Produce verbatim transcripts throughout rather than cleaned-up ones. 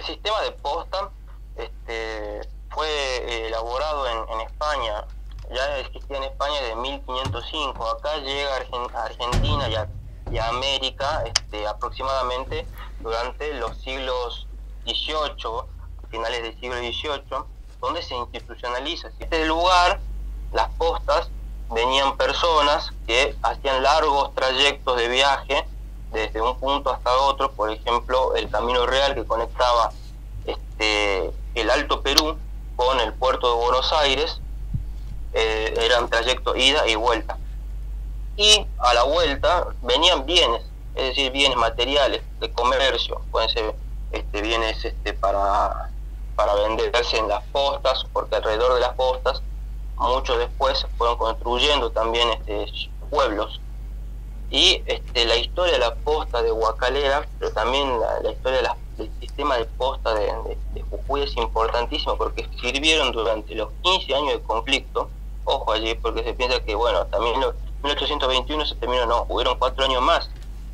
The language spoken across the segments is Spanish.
el sistema de posta este, fue eh, elaborado en, en España, ya existía en España de mil quinientos cinco, acá llega a, Argen a Argentina y a, y a América este, aproximadamente durante los siglos dieciocho, finales del siglo dieciocho, donde se institucionaliza. En este lugar, las postas, venían personas que hacían largos trayectos de viaje desde un punto hasta otro, por ejemplo, el Camino Real que conectaba este, el Alto Perú con el puerto de Buenos Aires, eh, eran trayectos ida y vuelta. Y a la vuelta venían bienes, es decir, bienes materiales de comercio, pueden ser este, bienes este, para, para venderse en las postas, porque alrededor de las postas, muchos después se fueron construyendo también este, pueblos. Y este, la historia de la posta de Huacalera, pero también la, la historia de la, del sistema de posta de, de, de Jujuy es importantísimo, porque sirvieron durante los quince años de conflicto. Ojo allí, porque se piensa que, bueno, también en mil ochocientos veintiuno se terminó, no, hubieron cuatro años más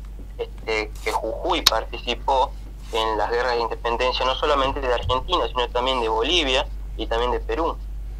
este, que Jujuy participó en las guerras de independencia, no solamente de Argentina, sino también de Bolivia y también de Perú.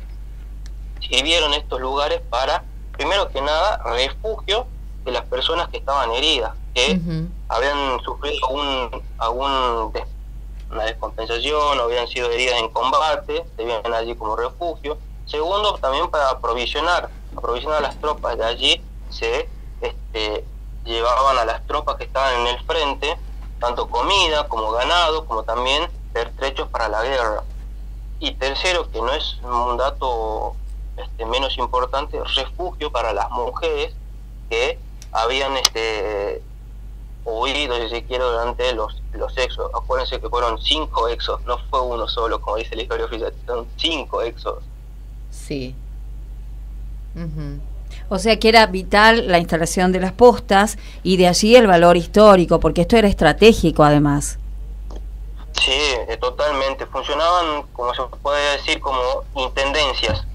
Sirvieron estos lugares para, primero que nada, refugio de las personas que estaban heridas, que uh-huh. habían sufrido algún, algún des, una descompensación o habían sido heridas en combate, se vienen allí como refugio. Segundo, también para aprovisionar, aprovisionar a las tropas. De allí se este, llevaban a las tropas que estaban en el frente, tanto comida como ganado, como también pertrechos para la guerra. Y tercero, que no es un dato este, menos importante, refugio para las mujeres que habían este, huido, si se quiere, durante los, los éxodos. Acuérdense que fueron cinco éxodos, no fue uno solo, como dice la historia oficial, son cinco éxodos. Sí. Uh-huh. O sea que era vital la instalación de las postas y de allí el valor histórico, porque esto era estratégico además. Sí, eh, totalmente. Funcionaban, como se puede decir, como intendencias.